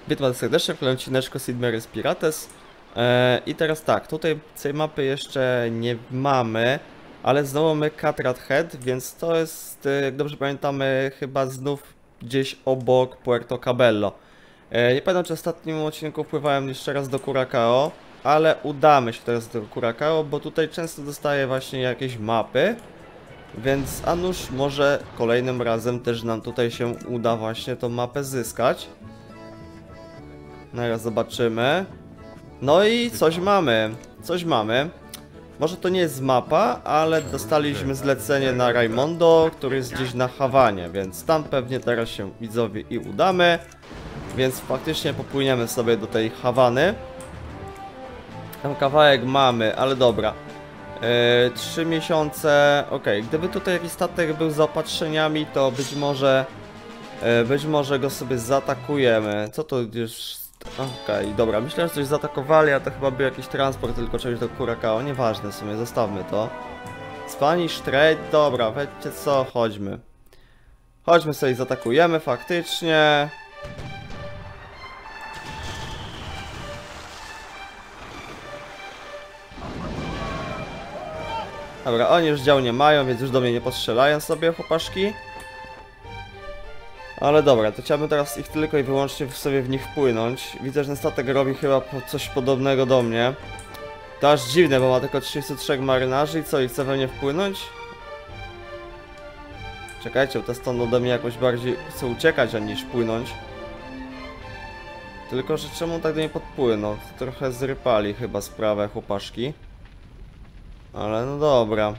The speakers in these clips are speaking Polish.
Witam serdecznie w kolejnym odcineczku Sid Meier's Pirates. I teraz tak, tutaj tej mapy jeszcze nie mamy, ale znowu mamy Catrat Head, więc to jest, jak dobrze pamiętamy, chyba znów gdzieś obok Puerto Cabello. Nie pamiętam, czy w ostatnim odcinku wpływałem jeszcze raz do Curacao, ale udamy się teraz do Curacao, bo tutaj często dostaję właśnie jakieś mapy. Więc a nuż może kolejnym razem też nam tutaj się uda właśnie tą mapę zyskać. Teraz zobaczymy. No i coś mamy. Coś mamy. Może to nie jest mapa, ale dostaliśmy zlecenie na Raimondo, który jest gdzieś na Hawanie, więc tam pewnie teraz się widzowie i udamy. Więc faktycznie popłyniemy sobie do tej Hawany. Tam kawałek mamy, ale dobra. 3 miesiące. Okej, gdyby tutaj jakiś statek był z zaopatrzeniami, to być może go sobie zaatakujemy. Co to już... Okej, dobra, myślę, że coś zaatakowali, a to chyba był jakiś transport tylko czegoś do Curacao. Nieważne w sumie, zostawmy to. Spanish Trade, dobra, wiecie co, chodźmy. Chodźmy sobie i zaatakujemy faktycznie. Dobra, oni już dział nie mają, więc już do mnie nie postrzelają sobie, chłopaszki. Ale dobra, to chciałbym teraz ich tylko i wyłącznie sobie w nich wpłynąć. Widzę, że ten statek robi chyba coś podobnego do mnie. To aż dziwne, bo ma tylko 33 marynarzy i co, i chce we mnie wpłynąć? Czekajcie, bo ten stąd ode mnie jakoś bardziej chce uciekać, niż płynąć. Tylko, że czemu tak do mnie podpłynął? To trochę zrypali chyba sprawę, chłopaszki. Ale no dobra.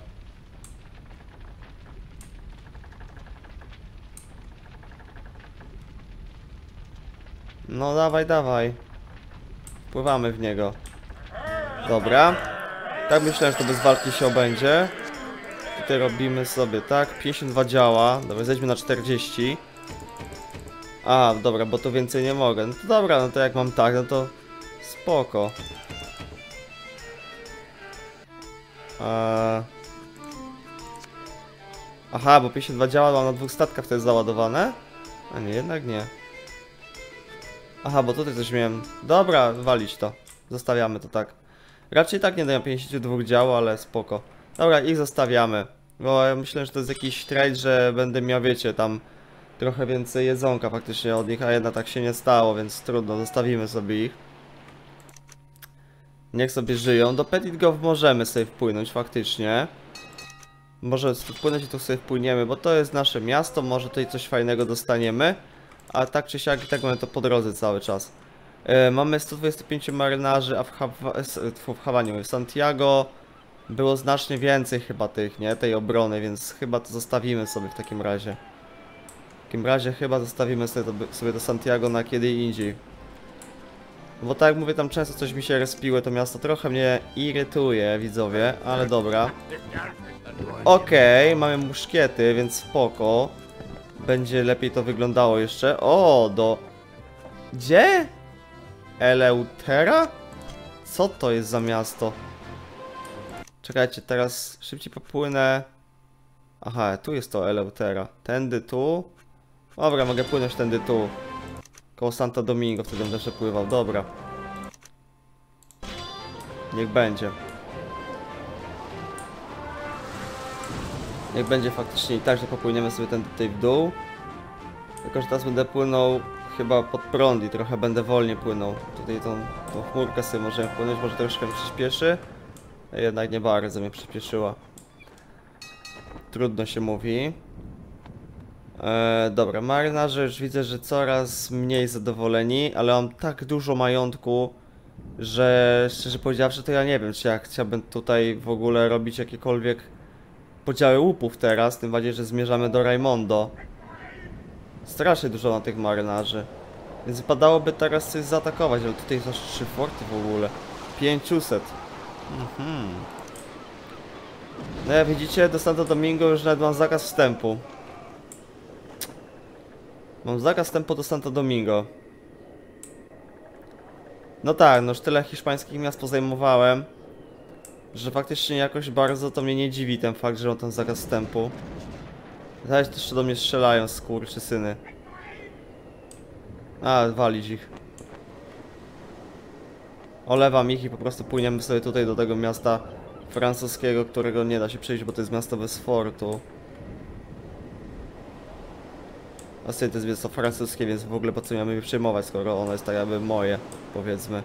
No dawaj, dawaj. Wpływamy w niego. Dobra. Tak myślałem, że to bez walki się obędzie. Tutaj robimy sobie tak. 52 działa. Dobra, zejdźmy na 40. A, dobra, bo to więcej nie mogę. No to dobra, no to jak mam tak, no to spoko. Aha, bo 52 działa, mam na 2 statkach to jest załadowane? A nie, jednak nie. Aha, bo tutaj coś miałem. Dobra, walić to. Zostawiamy to tak. Raczej tak nie dają 52 dział, ale spoko. Dobra, ich zostawiamy. Bo ja myślę, że to jest jakiś trade, że będę miał, wiecie, tam trochę więcej jedzonka faktycznie od nich, a jednak tak się nie stało, więc trudno, zostawimy sobie ich. Niech sobie żyją. Do Petit Gov możemy sobie wpłynąć faktycznie. Może wpłynąć i tu sobie wpłyniemy, bo to jest nasze miasto, może tutaj coś fajnego dostaniemy. A tak czy siak i tak mamy to po drodze cały czas. Mamy 125 marynarzy, a w Hawanie, w Santiago było znacznie więcej chyba tych, nie? Tej obrony, więc chyba to zostawimy sobie w takim razie. W takim razie chyba zostawimy sobie to Santiago na kiedy indziej. Bo tak jak mówię, tam często coś mi się respiło, to miasto trochę mnie irytuje, widzowie, ale dobra. Okej, mamy muszkiety, więc spoko. Będzie lepiej to wyglądało jeszcze. O, do... Gdzie? Eleutera? Co to jest za miasto? Czekajcie, teraz szybciej popłynę. Aha, tu jest to Eleutera. Tędy tu. Dobra, mogę płynąć tędy tu. Koło Santo Domingo, wtedy będę przepływał. Dobra. Niech będzie. Niech będzie faktycznie i tak, że popłyniemy sobie ten tutaj w dół. Tylko, że teraz będę płynął chyba pod prąd i trochę będę wolniej płynął. Tutaj tą chmurkę sobie możemy płynąć, może troszkę mnie przyspieszy. Jednak nie bardzo mnie przyspieszyła. Trudno się mówi. Dobra, marynarze już widzę, że coraz mniej zadowoleni, ale mam tak dużo majątku, że szczerze powiedziawszy to ja nie wiem, czy ja chciałbym tutaj w ogóle robić jakiekolwiek podziały łupów teraz, tym bardziej, że zmierzamy do Raimondo. Strasznie dużo na tych marynarzy. Więc wypadałoby teraz coś zaatakować, ale tutaj są 3 forty w ogóle. 500. No jak widzicie, do Santo Domingo już nawet mam zakaz wstępu. Mam zakaz wstępu do Santo Domingo. No tak, no już tyle hiszpańskich miast pozajmowałem, że faktycznie jakoś bardzo to mnie nie dziwi ten fakt, że mam ten zakaz wstępu. Zaraz też do mnie strzelają, skurczysyny. A, walić ich. olewam ich i po prostu płyniemy sobie tutaj do tego miasta francuskiego, którego nie da się przejść, bo to jest miasto bez fortu. A sobie to jest miasto francuskie, więc w ogóle po co mamy je przejmować, skoro ono jest tak jakby moje, powiedzmy.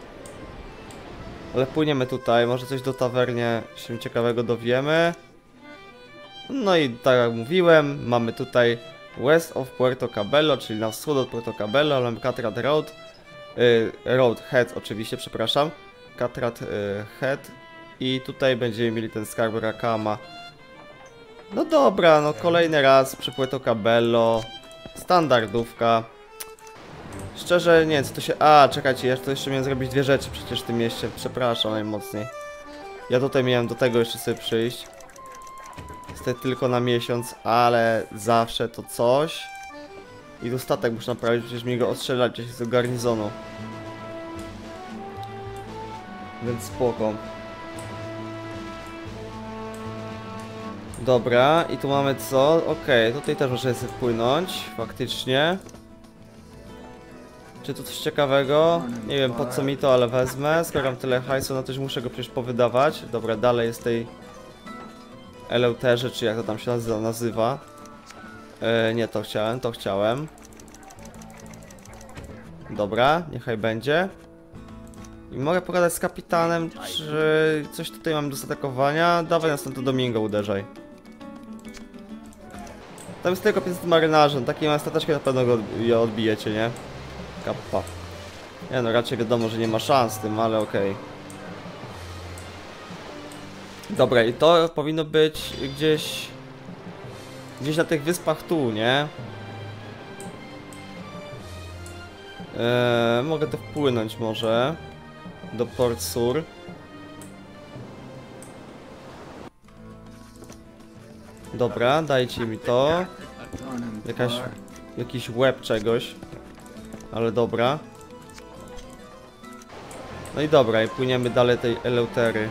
Ale płyniemy tutaj, może coś do tawernie się ciekawego dowiemy. No i tak jak mówiłem, mamy tutaj West of Puerto Cabello, czyli na wschód od Puerto Cabello, mamy Catrat Road. Road Head oczywiście, przepraszam. Catrat Head. I tutaj będziemy mieli ten skarb Rakama. No dobra, no kolejny raz przy Puerto Cabello. Standardówka. Szczerze nie wiem co to się... A, czekajcie, ja to jeszcze miałem zrobić dwie rzeczy przecież w tym mieście. Przepraszam najmocniej. Ja tutaj miałem do tego jeszcze sobie przyjść. Niestety tylko na miesiąc, ale zawsze to coś. I dostatek muszę naprawić, przecież mi go ostrzelać gdzieś z garnizonu. Więc spoko. Dobra, i tu mamy co? Okej, tutaj też muszę sobie wpłynąć, faktycznie. Czy tu coś ciekawego? Nie wiem po co mi to, ale wezmę. Skoro mam tyle hajsu, no to już muszę go przecież powydawać. Dobra, dalej jest tej Eleuterze, czy jak to tam się nazywa. Nie, to chciałem, to chciałem. Dobra, niechaj będzie. I mogę pogadać z kapitanem, czy coś tutaj mam do zaatakowania? Dawaj na Santo Domingo uderzaj. Tam jest tylko 500 marynarzy, no takiej mam stateczkę na pewno go odbijecie, nie? Kappa. Nie no, raczej wiadomo, że nie ma szans z tym, ale okej. Dobra, i to powinno być gdzieś na tych wyspach tu, nie? Mogę to wpłynąć może do Port Sur. Dobra, dajcie mi to. Jakiś łeb czegoś. Ale dobra. No i dobra, i płyniemy dalej tej Eleutery.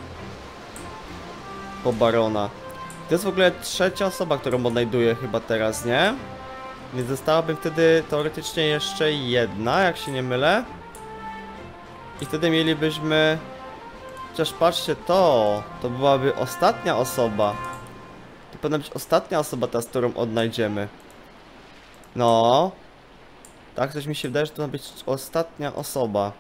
Po Barona. To jest w ogóle trzecia osoba, którą odnajduję chyba teraz, nie? Więc zostałaby wtedy teoretycznie jeszcze jedna, jak się nie mylę. I wtedy mielibyśmy... Chociaż patrzcie, to byłaby ostatnia osoba. To powinna być ostatnia osoba ta, z którą odnajdziemy. No. Tak, coś mi się wydaje, że to ma być ostatnia osoba.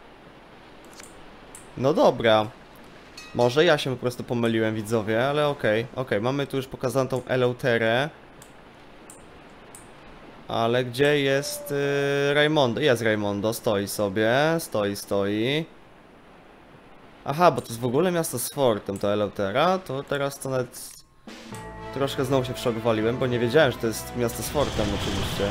No dobra. Może ja się po prostu pomyliłem, widzowie, ale okej. Okej, mamy tu już pokazaną tą Eleuterę. Ale gdzie jest Raimondo? Jest Raimondo, stoi sobie, stoi. Aha, bo to jest w ogóle miasto z fortem, to Eleutera. To teraz to nawet troszkę znowu się w szok waliłem, bo nie wiedziałem, że to jest miasto z fortem oczywiście.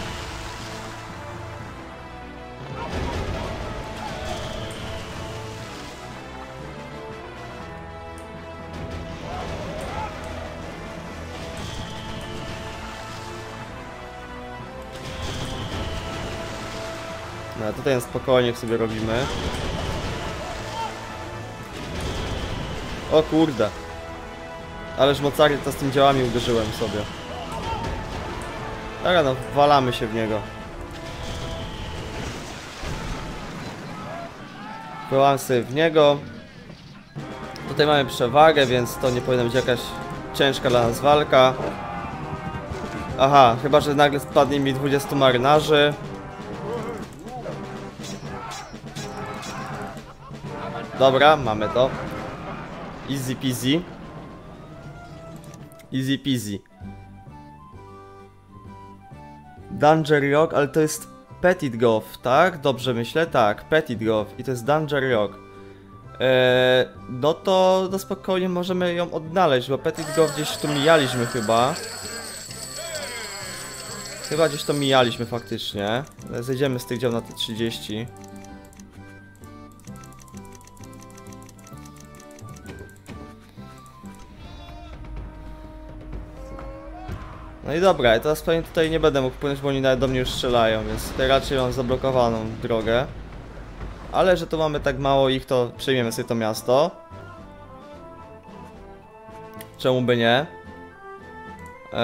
No, tutaj na spokojnie sobie robimy. O kurde. Ależ mocarnie to z tym działami uderzyłem sobie. Dobra, no, walamy się w niego. Wpływałem sobie w niego. Tutaj mamy przewagę, więc to nie powinna być jakaś ciężka dla nas walka. Aha, chyba że nagle spadnie mi 20 marynarzy. Dobra, mamy to. Easy peasy. Easy peasy. Danger Rock, ale to jest Petit Goth, tak? Dobrze myślę? Tak, Petit Goth i to jest Danger Rock. No to spokojnie możemy ją odnaleźć, bo Petit Goth gdzieś tu mijaliśmy chyba. Chyba gdzieś to mijaliśmy faktycznie. Zejdziemy z tych dział na te 30. No i dobra, ja teraz pewnie tutaj nie będę mógł płynąć, bo oni nawet do mnie już strzelają, więc tutaj raczej mam zablokowaną drogę. Ale że tu mamy tak mało ich, to przejmiemy sobie to miasto. Czemu by nie?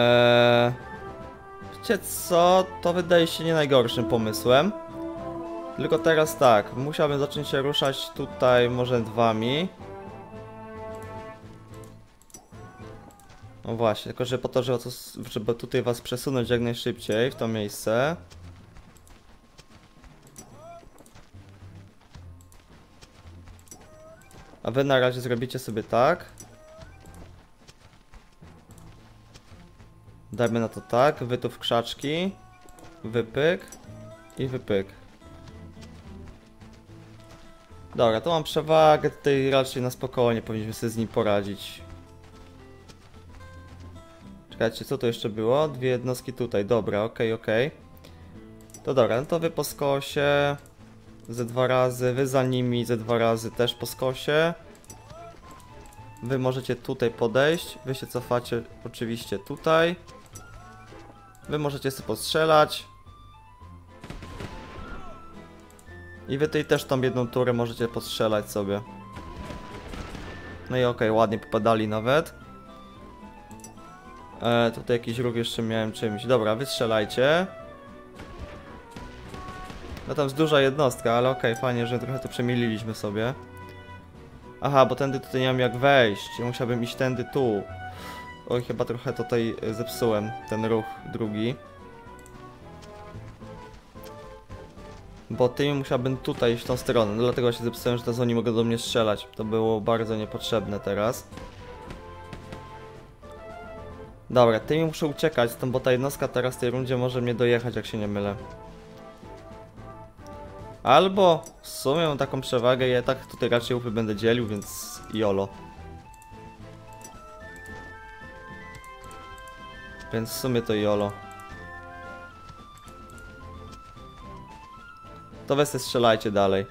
Wiecie co? To wydaje się nie najgorszym pomysłem. Tylko teraz tak, musiałbym zacząć się ruszać tutaj może wami. No właśnie, tylko że po to, żeby tutaj was przesunąć jak najszybciej w to miejsce. A wy na razie zrobicie sobie tak. Dajmy na to tak, wy tu w krzaczki. Wypyk. I wypyk. Dobra, to mam przewagę, tutaj raczej na spokojnie powinniśmy sobie z nim poradzić. Czekajcie, co to jeszcze było? Dwie jednostki tutaj, dobra, okej. To dobra, no to wy po skosie ze 2 razy, wy za nimi ze 2 razy też po skosie. Wy możecie tutaj podejść, wy się cofacie oczywiście tutaj. Wy możecie sobie postrzelać. I wy tutaj też tą jedną turę możecie postrzelać sobie. No i okej, ładnie popadali nawet. Tutaj jakiś ruch jeszcze miałem czymś. Dobra, wystrzelajcie. No tam jest duża jednostka, ale okej, fajnie, że trochę to przemieliliśmy sobie. Aha, bo tędy tutaj nie mam jak wejść. Musiałbym iść tędy tu. Oj, chyba trochę tutaj zepsułem ten ruch drugi. Bo tym musiałbym tutaj iść w tą stronę. No dlatego się zepsułem, że teraz oni mogą do mnie strzelać. To było bardzo niepotrzebne teraz. Dobra, tymi muszę uciekać stąd, bo ta jednostka teraz w tej rundzie może mnie dojechać, jak się nie mylę. Albo w sumie mam taką przewagę, ja tak tutaj raczej łupy będę dzielił, więc jolo. Więc w sumie to jolo. To weźcie strzelajcie dalej.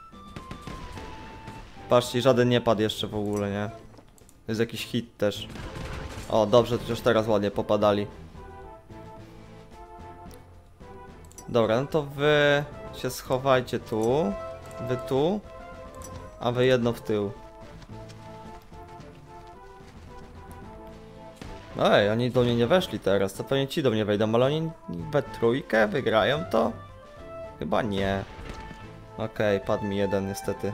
Patrzcie, żaden nie padł jeszcze w ogóle, nie? To jest jakiś hit też. O, dobrze, chociaż teraz ładnie popadali. Dobra, no to wy się schowajcie tu. Wy tu. A wy jedno w tył. Ej, oni do mnie nie weszli teraz, to pewnie ci do mnie wejdą, ale oni we trójkę wygrają to? Chyba nie. Okej, padł mi jeden niestety.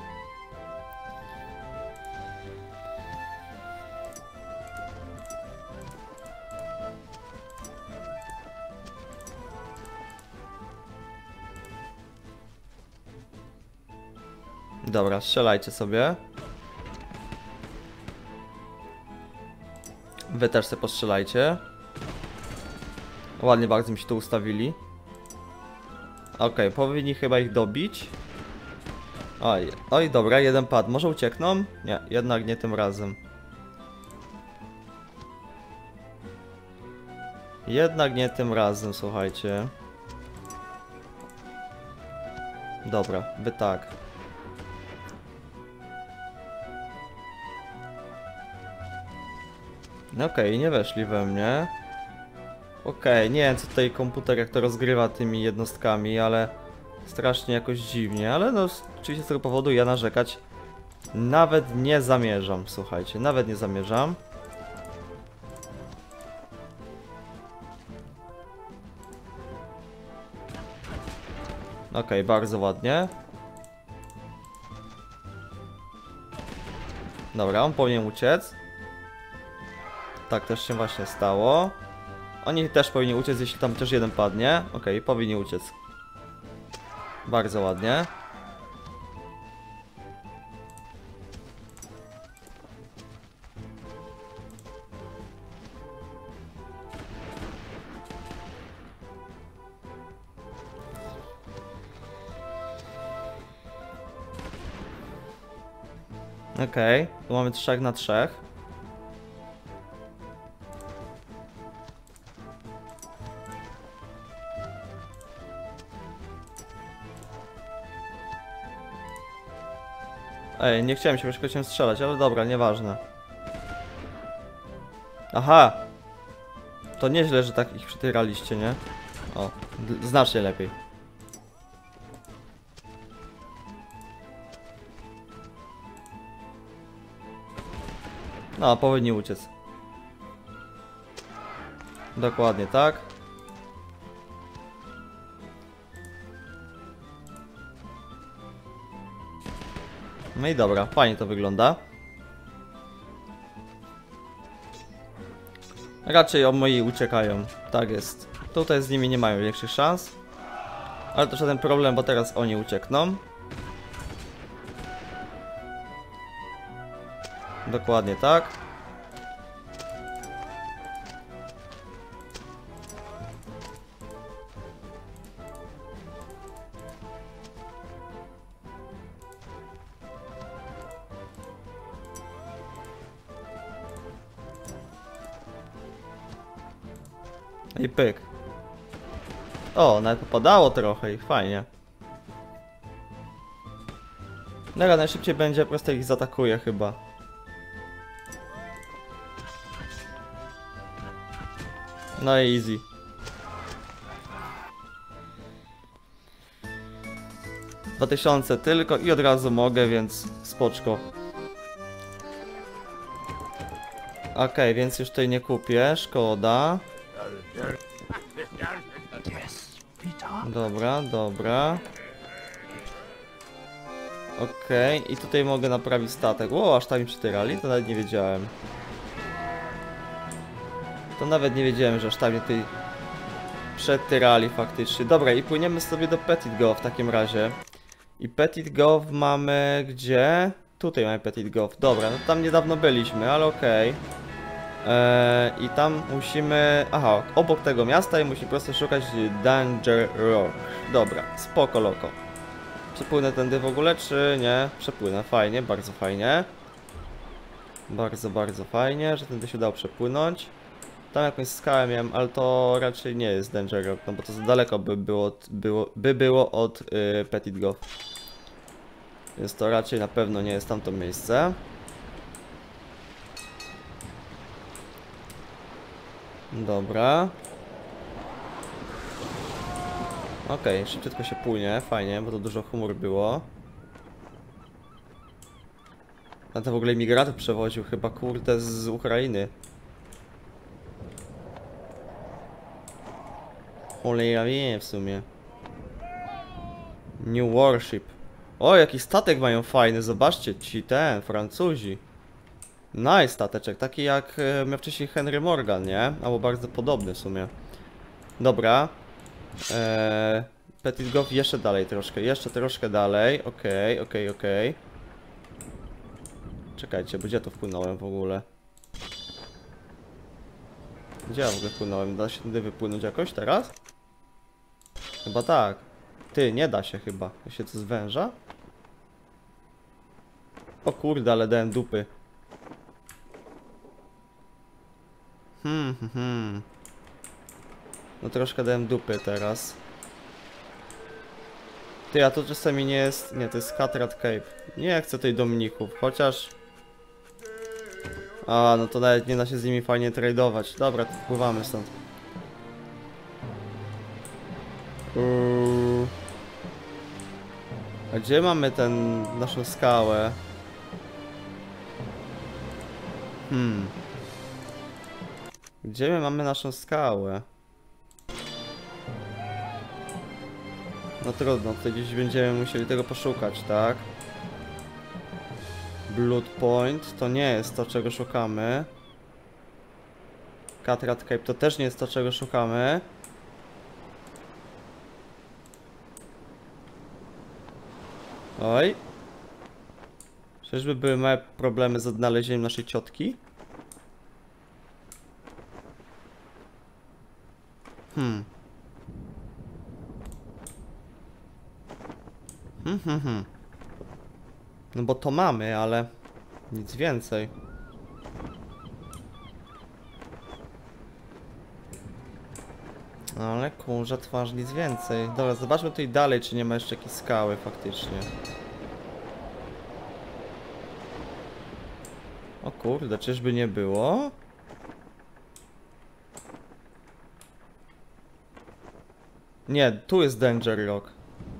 Dobra, strzelajcie sobie. Wy też sobie postrzelajcie. Ładnie bardzo mi się tu ustawili. Okej, powinni chyba ich dobić. Oj, dobra, jeden padł. Może uciekną? Nie, jednak nie tym razem. Jednak nie tym razem, słuchajcie. Dobra, wy tak. Okej, nie weszli we mnie. Okej, nie wiem co tutaj komputer jak to rozgrywa tymi jednostkami, ale strasznie jakoś dziwnie, ale no oczywiście z tego powodu ja narzekać nawet nie zamierzam, słuchajcie, nawet nie zamierzam. Okej, bardzo ładnie. Dobra, on powinien uciec. Tak też się właśnie stało. Oni też powinni uciec, jeśli tam też jeden padnie. Okej, powinni uciec. Bardzo ładnie. Okej, tu mamy 3 na 3. Ej, nie chciałem się, już chciałem strzelać, ale dobra, nieważne. Aha! To nieźle, że tak ich przytyraliście, nie? O, znacznie lepiej. No, powinni uciec. Dokładnie tak. No i dobra, fajnie to wygląda. Raczej o moi uciekają, tak jest. Tutaj z nimi nie mają większych szans. Ale to żaden problem, bo teraz oni uciekną. Dokładnie tak. I pyk. O, nawet popadało trochę i fajnie. Dobra, najszybciej będzie, po prostu ich zaatakuje chyba. No i easy. $2000 tylko i od razu mogę, więc spoczko. Okej, więc już tutaj nie kupię, szkoda. Dobra, dobra. Okej, i tutaj mogę naprawić statek. Ło, aż tam mi przytyrali? To nawet nie wiedziałem. To nawet nie wiedziałem, że aż tam mnie tutaj przetyrali faktycznie. Dobra, i płyniemy sobie do Petit Goth w takim razie. I Petit Goth mamy gdzie? Tutaj mamy Petit Goth. Dobra, no tam niedawno byliśmy, ale okej. I tam musimy... Aha, obok tego miasta i musimy po prostu szukać Danger Rock. Dobra, spoko loko. Przepłynę tędy w ogóle, czy nie? Przepłynę, fajnie, bardzo fajnie. Bardzo, bardzo fajnie, że tędy się dało przepłynąć. Tam jakąś skałę miałem, ale to raczej nie jest Danger Rock, no bo to za daleko by było od Petit Goth. Więc to raczej na pewno nie jest tamto miejsce. Dobra. Okej, szybciutko się płynie, fajnie, bo to dużo chmur było. A to w ogóle imigrantów przewoził chyba, kurde, z Ukrainy. Cholera wie w sumie. New Warship. O, jaki statek mają fajny, zobaczcie, ci Francuzi. Nice stateczek, taki jak miał wcześniej Henry Morgan, nie? Albo bardzo podobny w sumie. Dobra. Petit Goth jeszcze dalej troszkę, jeszcze troszkę dalej. Okej. Czekajcie, bo gdzie to wpłynąłem w ogóle? Gdzie ja w ogóle wpłynąłem? Da się tędy wypłynąć jakoś teraz? Chyba tak. Ty, nie da się chyba. To się to zwęża? O kurde, ale dałem dupy. No troszkę dałem dupy teraz. Ty, a to czasami nie jest... Nie, to jest Catterat Cape. Nie chcę tej Dominików, chociaż... A, no to nawet nie da się z nimi fajnie tradeować. Dobra, to wpływamy stąd. A gdzie mamy naszą skałę? Gdzie my mamy naszą skałę? No trudno, tutaj gdzieś będziemy musieli tego poszukać, tak? Blood Point to nie jest to, czego szukamy. Catterat Cape to też nie jest to, czego szukamy. Oj. Czyżby były małe problemy z odnalezieniem naszej ciotki? No bo to mamy, ale nic więcej. Ale kurze twarz, nic więcej. Dobra, zobaczmy tutaj dalej, czy nie ma jeszcze jakiejś skały faktycznie. O kurde, czyżby nie było? Nie, tu jest Danger Rock.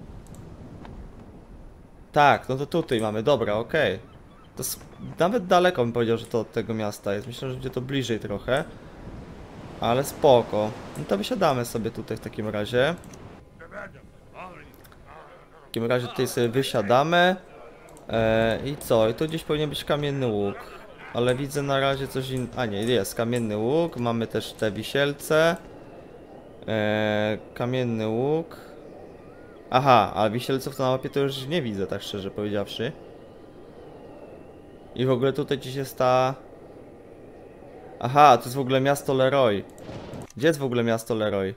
Tak, no to tutaj mamy, dobra, okej. To nawet daleko bym powiedział, że to od tego miasta jest. Myślę, że będzie to bliżej trochę. Ale spoko. No to wysiadamy sobie tutaj w takim razie. W takim razie tutaj sobie wysiadamy. I co? I tu gdzieś powinien być kamienny łuk. Ale widzę na razie coś innego. A nie, jest kamienny łuk. Mamy też te wisielce. Kamienny łuk. Aha, a wisielców to na mapie to już nie widzę, tak szczerze powiedziawszy. I w ogóle tutaj gdzieś jest ta... Aha, to jest w ogóle miasto Leroy. Gdzie jest w ogóle miasto Leroy?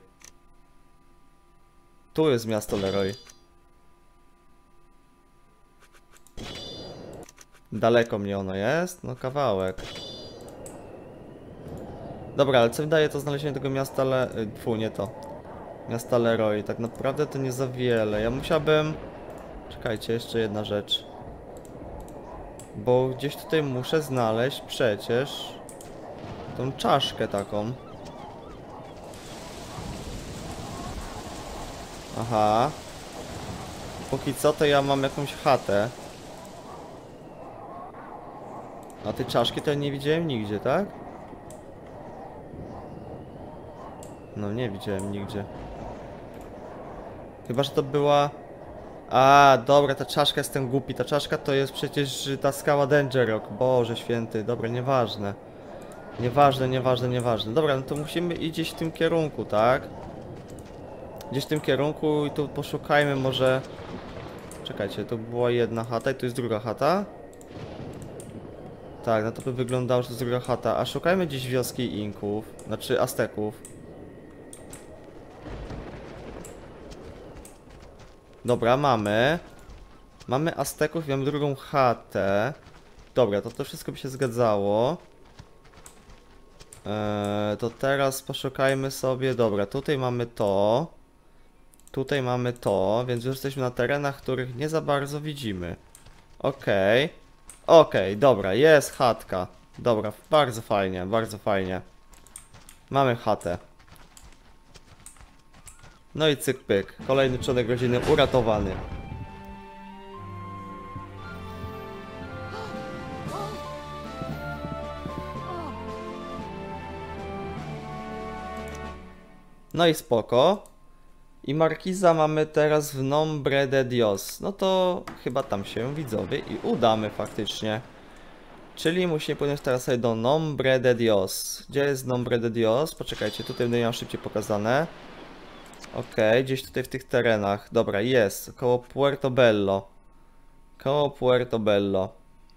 Tu jest miasto Leroy. Daleko mnie ono jest? No kawałek. Dobra, ale co mi daje to znalezienie tego miasta nie to. Miasta Leroy. Tak naprawdę to nie za wiele. Ja musiałbym... Czekajcie, jeszcze jedna rzecz. Bo gdzieś tutaj muszę znaleźć przecież... tą czaszkę taką. Aha. Póki co to ja mam jakąś chatę. A tej czaszki to ja nie widziałem nigdzie, tak? No nie widziałem nigdzie. Chyba, że to była... A, dobra, ta czaszka, jestem głupi. Ta czaszka to jest przecież ta skała Danger Rock. Boże święty, dobra, nieważne. Nieważne. Dobra, no to musimy iść gdzieś w tym kierunku, tak? Gdzieś w tym kierunku i tu poszukajmy może... Czekajcie, to była jedna chata i tu jest druga chata. Tak, no to by wyglądało, że to jest druga chata. A szukajmy gdzieś wioski Inków, znaczy Azteków. Dobra, mamy. Mamy Azteków i mamy drugą chatę. Dobra, to wszystko by się zgadzało. To teraz poszukajmy sobie... Dobra, tutaj mamy to. Tutaj mamy to, więc już jesteśmy na terenach, których nie za bardzo widzimy. Okej. Okej, dobra, jest chatka. Dobra, bardzo fajnie, bardzo fajnie. Mamy chatę. No i cyk pyk. Kolejny członek rodziny uratowany. No i spoko. I Markiza mamy teraz w Nombre de Dios. No to chyba tam się widzowie i udamy faktycznie. Czyli musimy płynąć teraz sobie do Nombre de Dios. Gdzie jest Nombre de Dios? Poczekajcie, tutaj będę miał szybciej pokazane. Okej, gdzieś tutaj w tych terenach. Dobra, jest. Koło Puerto Bello. Koło Puerto Bello.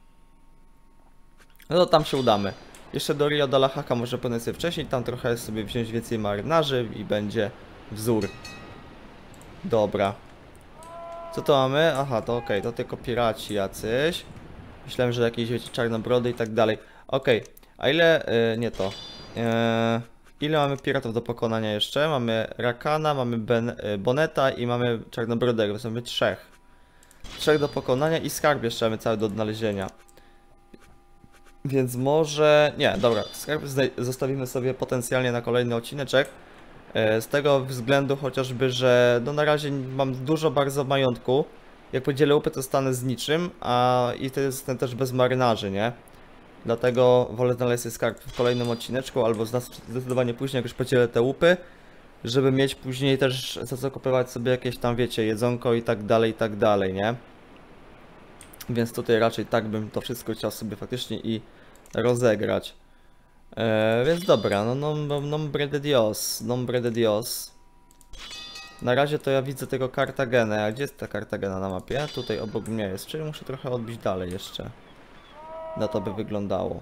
No to tam się udamy. Jeszcze do Rio de la Jaca może płynąć sobie wcześniej. Tam trochę sobie wziąć więcej marynarzy i będzie wzór. Dobra. Co to mamy? Aha, to okej, to tylko piraci jacyś. Myślałem, że jakieś, wiecie, czarnobrody i tak dalej. Okej, a ile... nie to. Ile mamy piratów do pokonania jeszcze? Mamy Rakana, mamy Boneta i mamy Czarnobrodego, więc mamy trzech. Trzech do pokonania i skarb jeszcze mamy cały do odnalezienia. Więc może... Nie, dobra, skarb zostawimy sobie potencjalnie na kolejny odcineczek. Z tego względu chociażby, że no na razie mam dużo bardzo majątku. Jak podzielę łupy, to stanę z niczym, i to jestem też bez marynarzy, nie? Dlatego wolę znaleźć sobie skarb w kolejnym odcineczku, albo zdecydowanie później, jak już podzielę te łupy, żeby mieć później też za co kupować sobie jakieś tam, wiecie, jedzonko i tak dalej, nie? Więc tutaj raczej tak bym to wszystko chciał sobie faktycznie i rozegrać. Więc dobra, no Nombre de Dios, Nombre de Dios. Na razie to ja widzę tego Kartagenę, a gdzie jest ta Kartagena na mapie? Tutaj obok mnie jest, czyli muszę trochę odbić dalej jeszcze. Na to by wyglądało.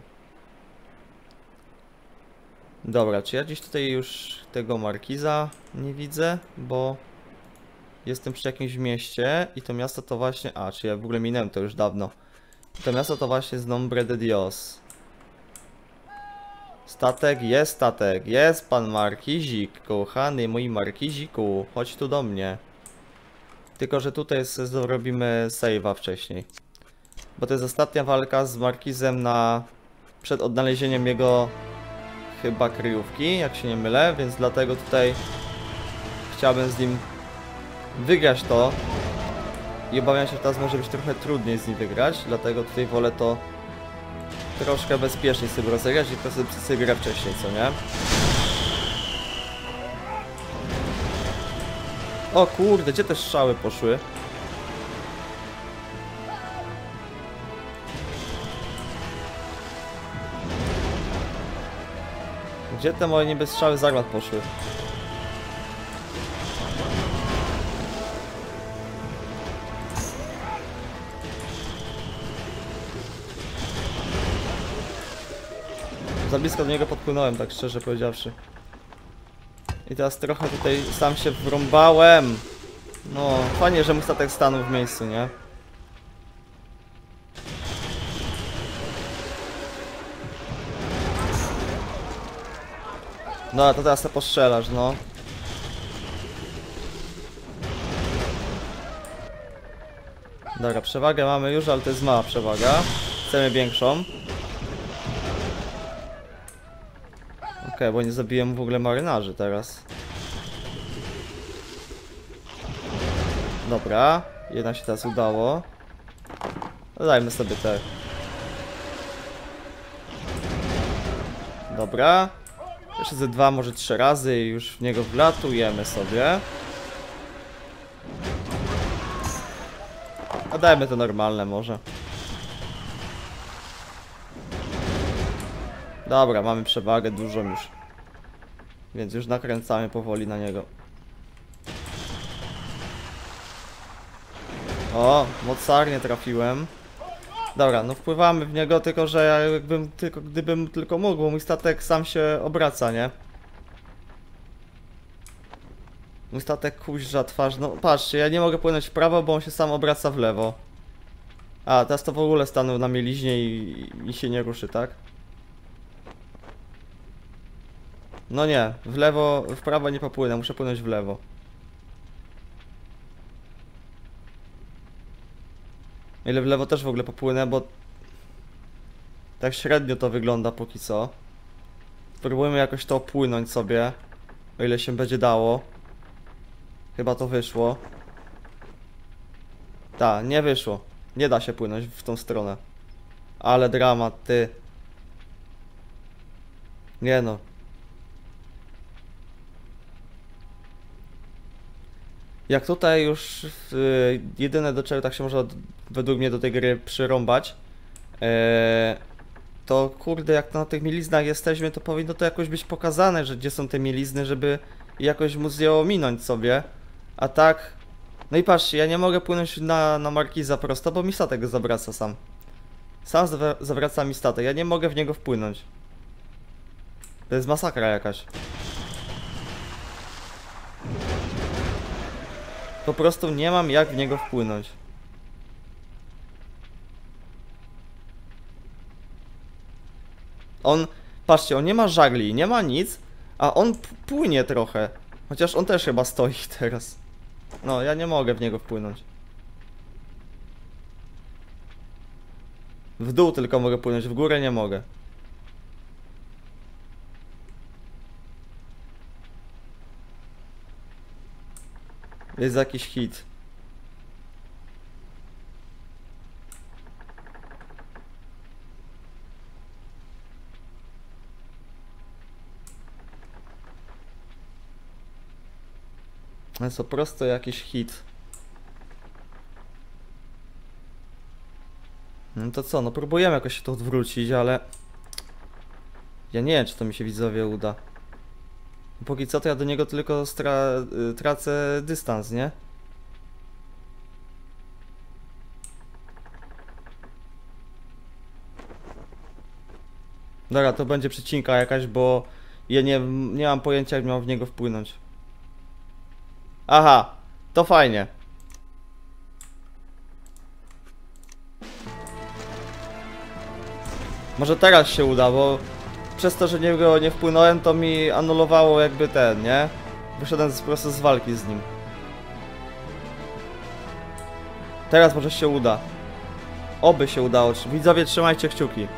Dobra, czy ja gdzieś tutaj już tego Markiza nie widzę, bo jestem przy jakimś mieście i to miasto to właśnie... A, czy ja w ogóle minąłem to już dawno. To miasto to właśnie z Nombre de Dios. Statek, jest pan Markizik, kochany mój Markiziku, chodź tu do mnie. Tylko, że tutaj zrobimy save'a wcześniej. Bo to jest ostatnia walka z Markizem przed odnalezieniem jego chyba kryjówki, jak się nie mylę, więc dlatego tutaj chciałbym z nim wygrać to. I obawiam się, że teraz może być trochę trudniej z nim wygrać, dlatego tutaj wolę to troszkę bezpieczniej sobie rozegrać i po prostu sobie grę wcześniej, co nie? O kurde, gdzie te strzały poszły? Gdzie te moje niby strzały zagład poszły? Za blisko do niego podpłynąłem, tak szczerze powiedziawszy. I teraz trochę tutaj sam się wrąbałem. No, fajnie, że mój statek stanął w miejscu, nie? No, to teraz to postrzelasz, no. Dobra, przewagę mamy już, ale to jest mała przewaga. Chcemy większą. Okej, bo nie zabiłem w ogóle marynarzy teraz. Dobra, jednak się teraz udało. Dajmy sobie te. Dobra. Jeszcze ze 2, może 3 razy i już w niego wlatujemy sobie. A dajmy to normalne może. Dobra, mamy przewagę dużą już. Więc już nakręcamy powoli na niego. O, mocarnie trafiłem. Dobra, no wpływamy w niego, tylko że ja jakbym tylko, gdybym tylko mógł, bo mój statek sam się obraca, nie? Mój statek kuźrza twarz, no patrzcie, ja nie mogę płynąć w prawo, bo on się sam obraca w lewo. A, teraz to w ogóle stanął na mieliźnie i się nie ruszy, tak? No nie, w lewo, w prawo nie popłynę, muszę płynąć w lewo. Ile w lewo też w ogóle popłynę, bo tak średnio to wygląda póki co. Spróbujmy jakoś to opłynąć sobie, o ile się będzie dało. Chyba to wyszło. Tak, nie wyszło. Nie da się płynąć w tą stronę. Ale dramat, ty. Nie no. Jak tutaj już jedyne do czego tak się może według mnie do tej gry przyrąbać, to kurde, jak na tych mieliznach jesteśmy, to powinno to jakoś być pokazane, że gdzie są te mielizny, żeby jakoś móc je ominąć sobie. A tak... No i patrzcie, ja nie mogę płynąć na markiza prosto, bo mi statek zawraca sam. Sam zawraca mi statek, ja nie mogę w niego wpłynąć. To jest masakra jakaś. Po prostu nie mam jak w niego wpłynąć. On, patrzcie, on nie ma żagli, nie ma nic, a on płynie trochę. Chociaż on też chyba stoi teraz. No, ja nie mogę w niego wpłynąć. W dół tylko mogę płynąć, w górę nie mogę. Jest jakiś hit. Jest po prostu jakiś hit. No to co, no próbujemy jakoś się to odwrócić, ale... Ja nie wiem, czy to mi się widzowie uda. Póki co to ja do niego tylko tracę dystans, nie? Dobra, to będzie przecinka jakaś, bo ja nie mam pojęcia, jak miał w niego wpłynąć. Aha, to fajnie. Może teraz się uda, bo przez to, że niego nie wpłynąłem, to mi anulowało jakby ten, nie? Wyszedłem po prostu z walki z nim. Teraz może się uda. Oby się udało. Widzowie, trzymajcie kciuki.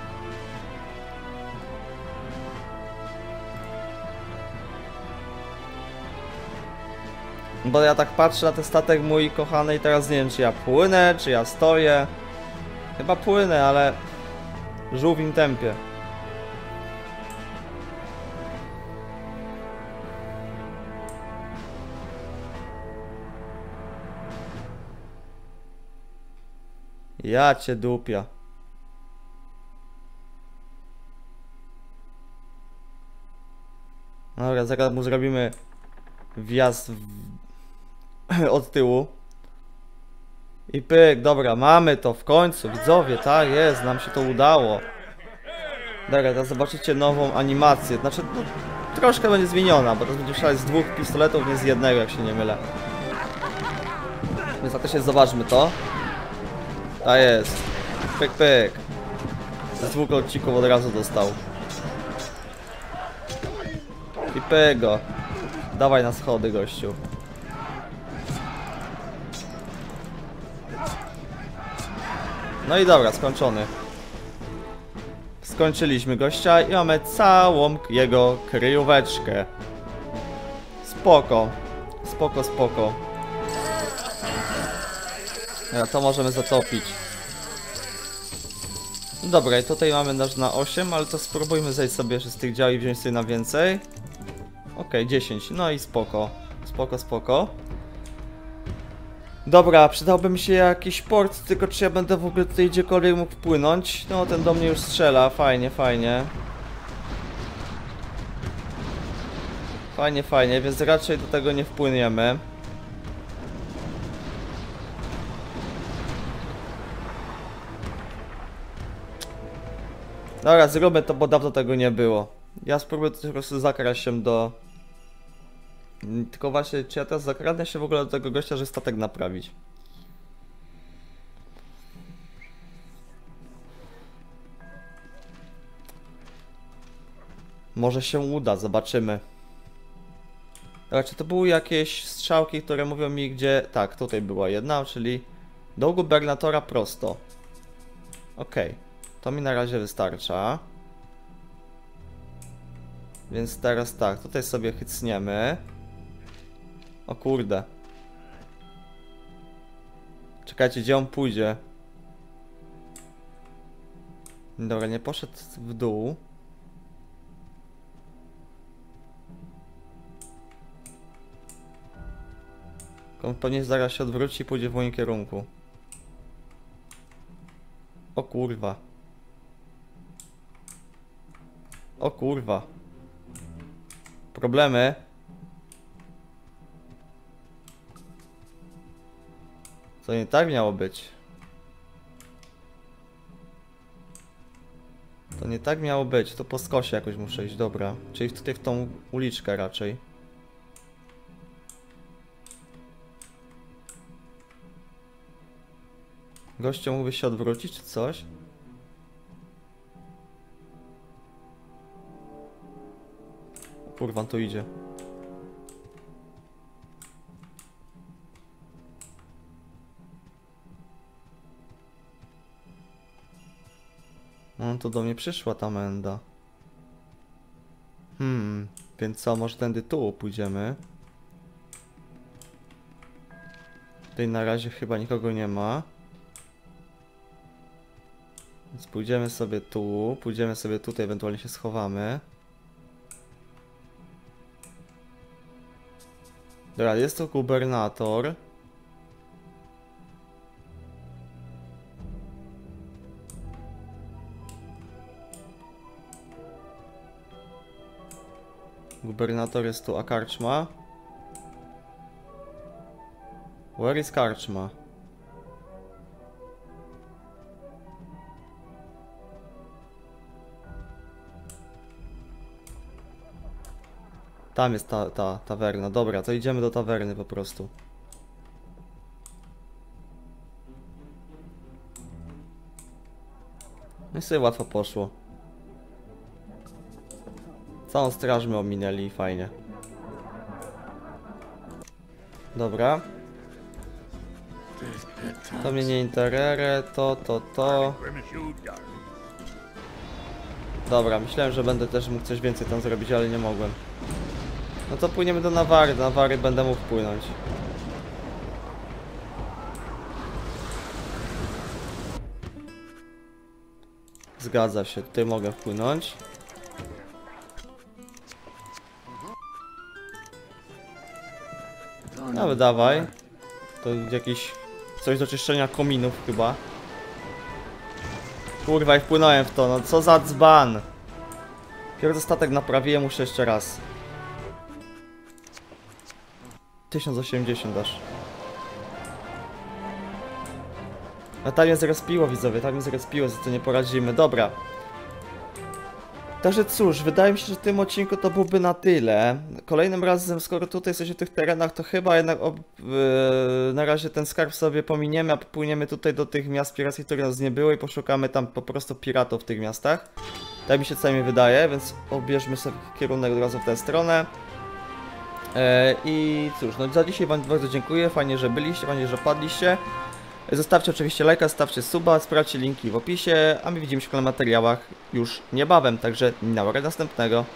Bo ja tak patrzę na ten statek mój kochany i teraz nie wiem, czy ja płynę, czy ja stoję. Chyba płynę, ale w żółwim tempie. Ja cię dupia. Dobra, zaraz mu zrobimy wjazd od tyłu. I pyk, dobra, mamy to w końcu, widzowie, tak jest, nam się to udało. Dobra, teraz zobaczycie nową animację, znaczy, no, troszkę będzie zmieniona, bo to będzie strzelać z 2 pistoletów, nie z jednego, jak się nie mylę. Więc faktycznie zobaczmy to. Tak jest. Pyk, pyk. Z 2 odcinków od razu dostał. I pyk go. Dawaj na schody, gościu. No i dobra, skończony. Skończyliśmy gościa i mamy całą jego kryjóweczkę. Spoko. Spoko, spoko. Ja to możemy zatopić. Dobra, i tutaj mamy nasz na 8, ale to spróbujmy zejść sobie jeszcze z tych dział i wziąć sobie na więcej. Okej, 10, no i spoko. Spoko, spoko. Dobra, przydałby mi się jakiś port, tylko czy ja będę w ogóle tutaj gdziekolwiek mógł wpłynąć? No, ten do mnie już strzela, fajnie, fajnie. Fajnie, fajnie, więc raczej do tego nie wpłyniemy. Dobra, zróbmy to, bo dawno tego nie było. Ja spróbuję po prostu zakraść się do... Tylko właśnie, czy ja teraz zakradnę się w ogóle do tego gościa, że statek naprawić? Może się uda, zobaczymy. Dobra, czy to były jakieś strzałki, które mówią mi gdzie... Tak, tutaj była jedna, czyli do gubernatora prosto. Okej, to mi na razie wystarcza. Więc teraz tak, tutaj sobie chycniemy. O kurde. Czekajcie, gdzie on pójdzie? Dobra, nie poszedł w dół. On pewnie zaraz się odwróci i pójdzie w moim kierunku. O kurwa. O kurwa. Problemy. To nie tak miało być. To nie tak miało być. To po skosie jakoś muszę iść, dobra. Czyli tutaj w tą uliczkę raczej. Gościu mógłby się odwrócić czy coś? O kurwa, on tu idzie. No to do mnie przyszła ta menda. Więc co, może tędy tu pójdziemy? Tutaj na razie chyba nikogo nie ma. Więc pójdziemy sobie tutaj, ewentualnie się schowamy. Dobra, jest to gubernator. Gubernator jest tu, a karczma? Where is karczma? Tam jest ta tawerna. Dobra, to idziemy do tawerny po prostu. No i sobie łatwo poszło. Całą straż my ominęli i fajnie. Dobra. To mnie nie interesuje, to. Dobra, myślałem, że będę też mógł coś więcej tam zrobić, ale nie mogłem. No to płyniemy do Nawary, będę mógł płynąć. Zgadza się, tutaj mogę wpłynąć. No wydawaj. To jakiś... coś do czyszczenia kominów chyba. Kurwa, i wpłynąłem w to, no co za dzban. Pierwszy statek naprawiłem, muszę jeszcze raz. 1080 dasz. A tam jest zrespiło, widzowie, tam jest zrespiło, za to nie poradzimy. Dobra. Także cóż, wydaje mi się, że w tym odcinku to byłby na tyle. Kolejnym razem, skoro tutaj jesteśmy w tych terenach, to chyba jednak na razie ten skarb sobie pominiemy, a popłyniemy tutaj do tych miast pirackich, które nas nie było i poszukamy tam po prostu piratów w tych miastach. Tak mi się co najmniej wydaje, więc obierzmy sobie kierunek od razu w tę stronę. I cóż, no za dzisiaj wam bardzo dziękuję, fajnie, że byliście, fajnie, że padliście. Zostawcie oczywiście lajka, stawcie suba, sprawdźcie linki w opisie, a my widzimy się w kolejnych materiałach już niebawem, także na następnego.